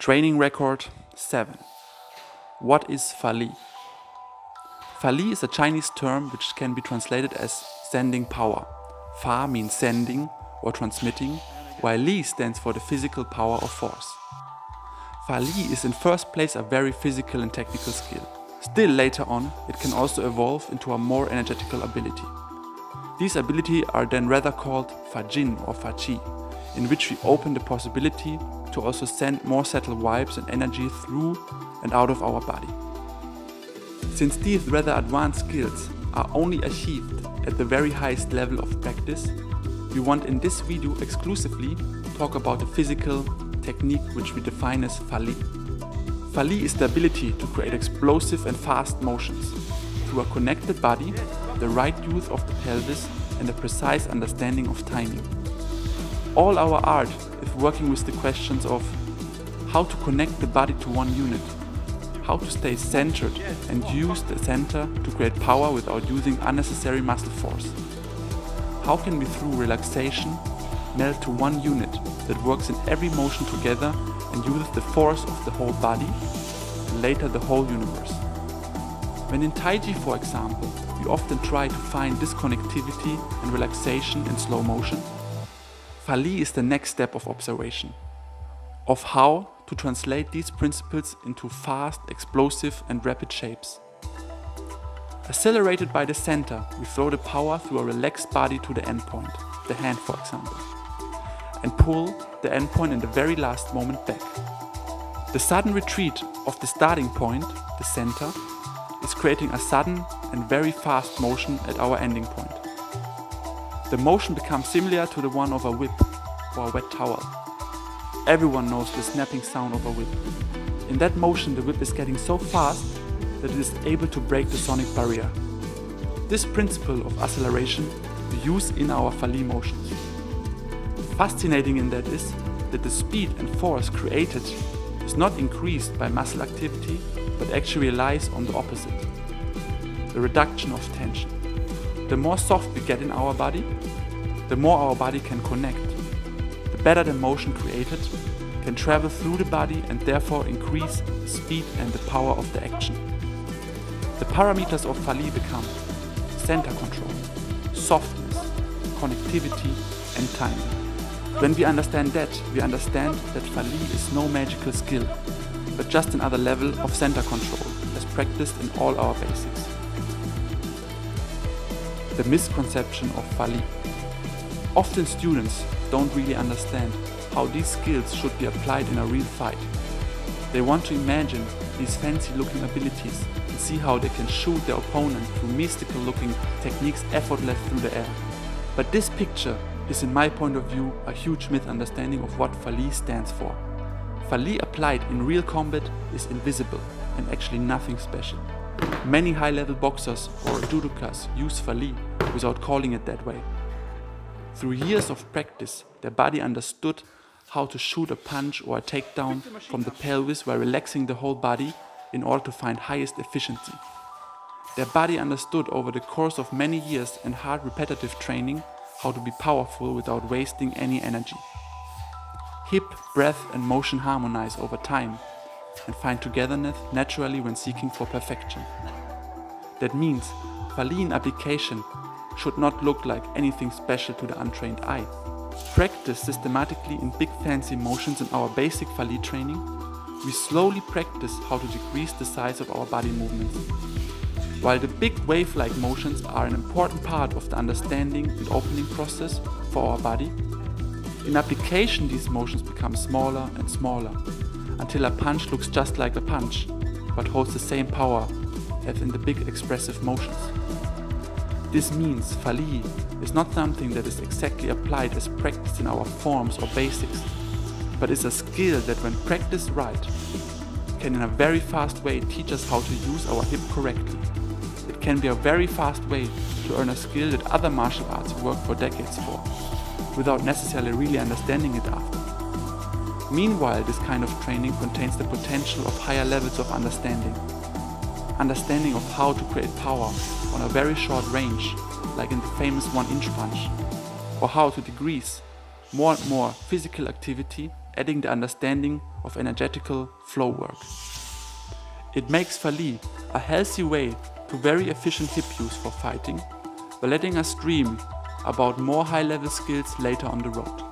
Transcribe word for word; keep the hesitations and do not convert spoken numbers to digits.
Training record seven. What is Fa Li? Fa Li is a Chinese term which can be translated as sending power. Fa means sending or transmitting, while Li stands for the physical power or force. Fa Li is in first place a very physical and technical skill. Still later on, it can also evolve into a more energetical ability. These abilities are then rather called Fa Jin or Fa Qi, in which we open the possibility to also send more subtle vibes and energy through and out of our body. Since these rather advanced skills are only achieved at the very highest level of practice, we want in this video exclusively talk about the physical technique which we define as Fa Li. Fa Li is the ability to create explosive and fast motions through a connected body, the right use of the pelvis, and a precise understanding of timing. All our art is working with the questions of how to connect the body to one unit, how to stay centered and use the center to create power without using unnecessary muscle force. How can we through relaxation melt to one unit that works in every motion together and uses the force of the whole body, and later the whole universe. When in Tai Chi, for example, we often try to find this connectivity and relaxation in slow motion, Fa Li is the next step of observation, of how to translate these principles into fast, explosive and rapid shapes. Accelerated by the center, we throw the power through a relaxed body to the endpoint, the hand for example, and pull the endpoint in the very last moment back. The sudden retreat of the starting point, the center, is creating a sudden and very fast motion at our ending point. The motion becomes similar to the one of a whip or a wet towel. Everyone knows the snapping sound of a whip. In that motion, the whip is getting so fast that it is able to break the sonic barrier. This principle of acceleration we use in our Fa Li motions. Fascinating in that is that the speed and force created is not increased by muscle activity, but actually relies on the opposite, the reduction of tension. The more soft we get in our body, the more our body can connect. The better the motion created can travel through the body and therefore increase the speed and the power of the action. The parameters of Fa Li become center control, softness, connectivity and timing. When we understand that, we understand that Fa Li is no magical skill, but just another level of center control as practiced in all our basics. The misconception of Fa Li. Often students don't really understand how these skills should be applied in a real fight. They want to imagine these fancy looking abilities and see how they can shoot their opponent through mystical looking techniques effortless through the air. But this picture is, in my point of view, a huge misunderstanding of what Fa Li stands for. Fa Li applied in real combat is invisible and actually nothing special. Many high-level boxers or judokas use Fa Li without calling it that way. Through years of practice, their body understood how to shoot a punch or a takedown from the pelvis while relaxing the whole body in order to find highest efficiency. Their body understood over the course of many years and hard repetitive training how to be powerful without wasting any energy. Hip, breath and motion harmonize over time and find togetherness naturally when seeking for perfection. That means Fa Li in application should not look like anything special to the untrained eye. Practice systematically in big fancy motions in our basic Fa Li training, we slowly practice how to decrease the size of our body movements. While the big wave-like motions are an important part of the understanding and opening process for our body, in application these motions become smaller and smaller, until a punch looks just like a punch, but holds the same power as in the big expressive motions. This means Fa Li is not something that is exactly applied as practiced in our forms or basics, but is a skill that when practiced right, can in a very fast way teach us how to use our hip correctly. It can be a very fast way to earn a skill that other martial arts work for decades for, without necessarily really understanding it after. Meanwhile, this kind of training contains the potential of higher levels of understanding. Understanding of how to create power on a very short range, like in the famous one-inch punch, or how to decrease more and more physical activity, adding the understanding of energetical flow work. It makes Fali a healthy way to very efficient hip use for fighting, by letting us dream about more high-level skills later on the road.